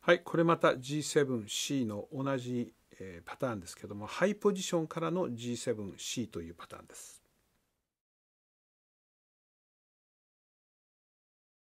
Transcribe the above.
はい、これまた G7C の同じパターンですけども、ハイポジションからの G7C というパターンです。